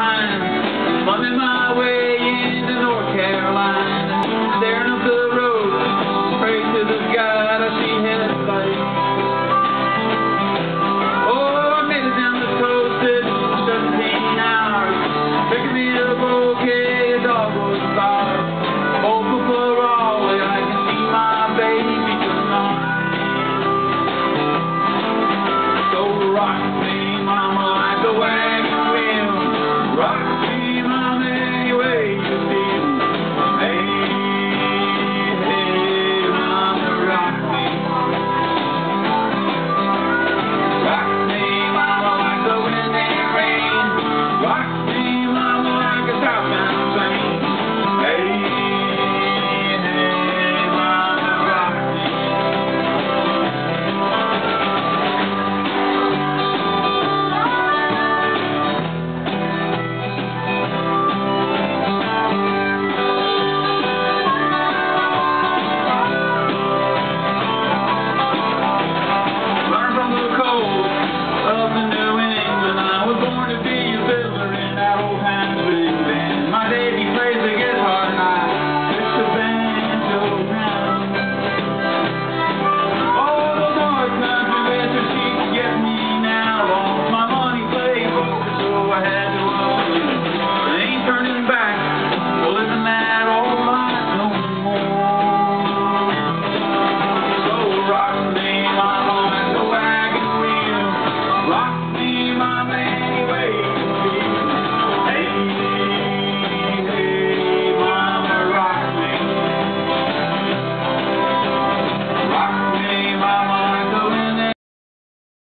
behind, funding my way into North Carolina, staring up the road, pray to the God I see headlights. Oh, I made it down the coast in 17 hours, picking me up okay, a dog was fired. Both of the Raleigh, I can see my baby tonight. So rock me, mama, like a wagon wheel. Rock me, mama, any way you feel. Hey, hey, mama, rock me. Rock me, mama, like the wind and rain. Rock me, mama, like a southbound train. Hey, hey, mama, rock me. Learn from the cold of the New England. I was born to be a fiddler in that old time big band. My daddy plays the guitar and I pitch the banjo around. Oh, those hard country winters keep getting me now. Lost my money playing poker, so I had to uproot. I ain't turning back to living that old life no more. So rock me, mama, like a wagon wheel. Rock